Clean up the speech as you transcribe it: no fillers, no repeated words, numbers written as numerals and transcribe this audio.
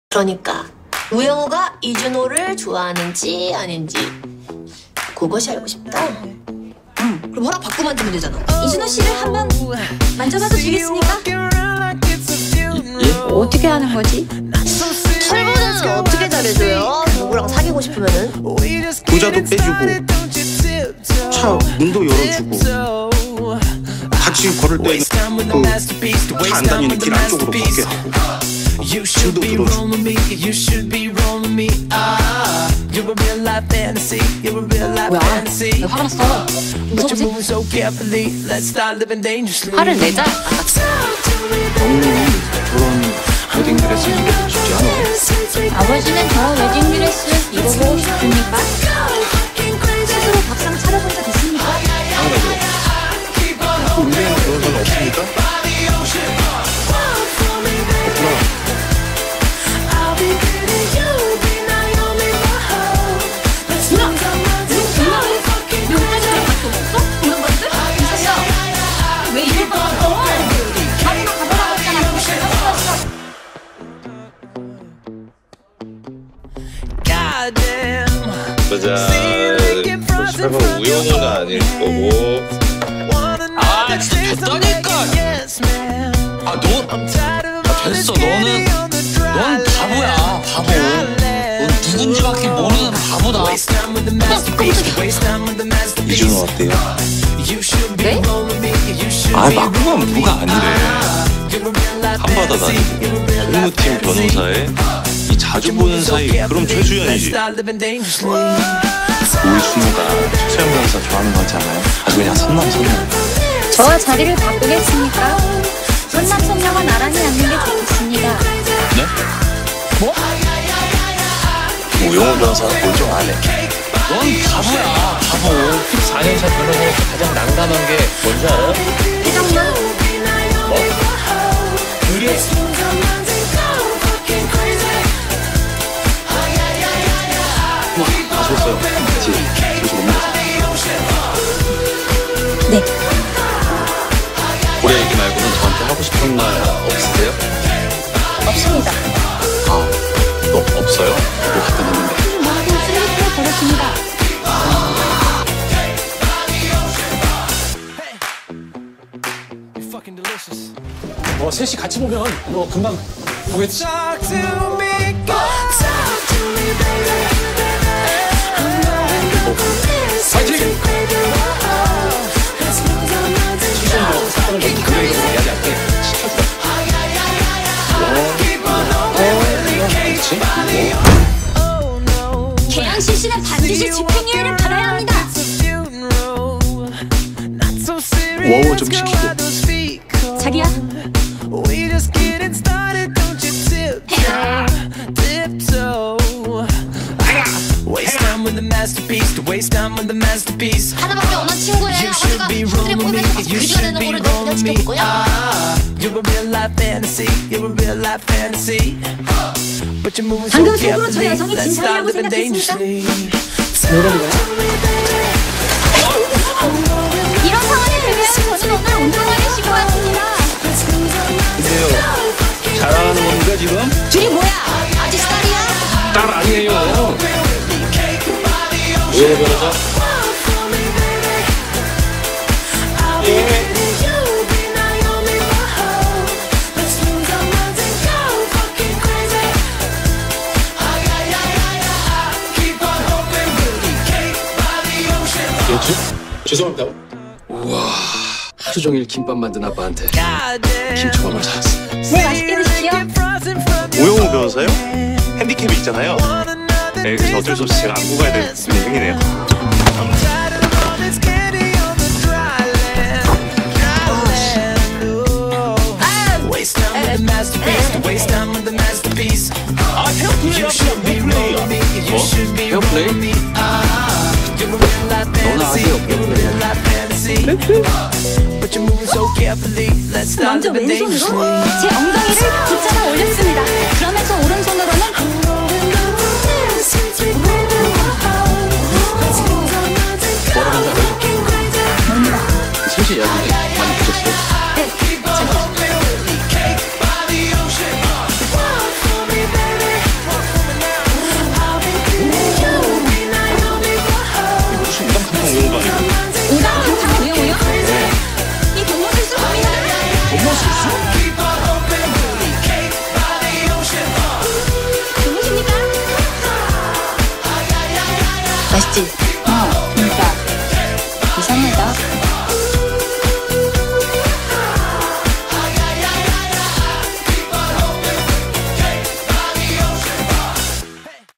그러니까 우영우가 이준호를 좋아하는지 아닌지 그것이 알고 싶다. 그럼 허락 받고 만들면 되잖아. 이준호 씨를 한번 만져봐도 되겠습니까? 예? 어떻게 하는 거지? 털보는 어떻게 잘해줘요? 누구랑 사귀고 싶으면은 의자도 빼주고 차 문도 열어주고 같이 걸을 때는 그 차 안 다니는 길 안쪽으로 밖에 하고 짐도 들어주고. 뭐야? 왜 화가 났어? 무서우지? 화를 내자. 어머님이 저런 웨딩드레스 입어보고 싶지 않아? 아버지는 저런 웨딩드레스 입어보고 싶습니까? 스스로 밥상 차려본 적 있습니까? 당연하죠. 그 의뢰인 그런 사람 없습니까? 없구나. 보자. 설마 우영우는 아닐 거고. 아 진짜 됐다니까. 됐어. 넌 바보야. 바보. 넌 누군지밖에 모르는 바보다. 이준호 어때요? 네? 아 막구만 뭐가 아니래. 한바다 다니고 법무팀 변호사에 이 자주 보는 사이 그럼 최주연이지. 우리 준호가 최수연 변호사 좋아하는 거 같지 않아요? 아주 그냥 선남. 저와 자리를 바꾸겠습니까? 선남선녀가 나란히 앉는 게 좋겠습니다. 네? 뭐? 우영우 변호사는 뭘 좀 안 해. 넌 바보야. 바보. 14년차 변호사로서 가장 난감한 게 뭔지 알아요? 회장님. 뭐? 그래? 가셨어요. 뒤에서 넘어가서. 네. 올해 얘기 말고는 저한테 하고 싶은 말 없으세요? 없습니다. 아, 너 없어요? 이거 갖다 놨는데. 모두 쓰레기통에 버렸습니다. 셋이 같이 보면 너 금방 보겠지. 파이팅! 사건을 좀 긍정적으로 이야기할게. 계양 실시는 반드시 집행유예를 받아야 합니다. 워워 좀 시키고. 자기야. 하나밖에 없는 친구예요. 하루가 형들의 꿈에 가서 그지가 되는 거를 너 그냥 지켜볼 거야? 방금 속으로 저 여성이 진상이라고 생각했습니까? 이런 상황에 대비해서 저는 오늘 운동화를 신고 왔습니다. 근데요, 자랑하는 겁니까 지금? 둘이 뭐야? 아저씨 딸이야? 딸 아니에요. 왜 변호사? 죄송합니다. 우와, 하루 종일 김밥 만든 아빠한테 김초밥을 사왔어. 네, 맛있게 드십시오. 우영우 변호사요? 핸디캡이 있잖아요. 네, 그래서 어쩔 수 없이 제가 안고 가야 될 생이네요. 페어플레이? 너는 아세요, 페어플레이? 먼저 왼손으로 제 엉덩이를 붙잡아 올렸습니다. 그러면서 오른손으로는 뭐라는지 알아요? 셋이 이야기 많이 보셨어요? 네, 자기야. 맛있지?